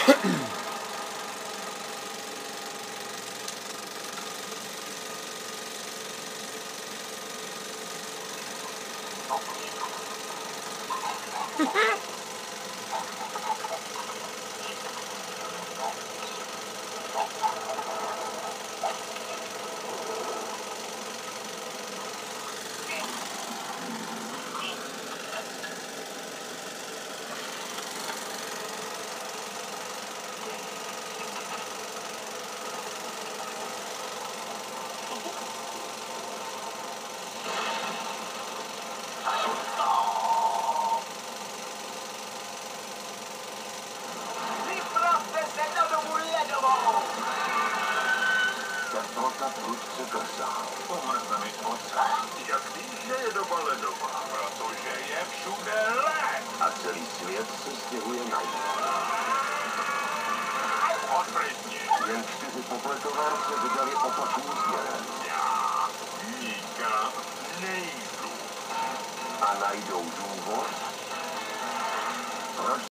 Teplota prudce klesá. Pomrzne mi oce. Jak víš, že je doba ledová? Protože je všude led. A celý svět se stěhuje na jih. Odprytni. Jen 4 popletovárce vydali opačným směrem. Já nikam nejdu. A najdou důvod? Proč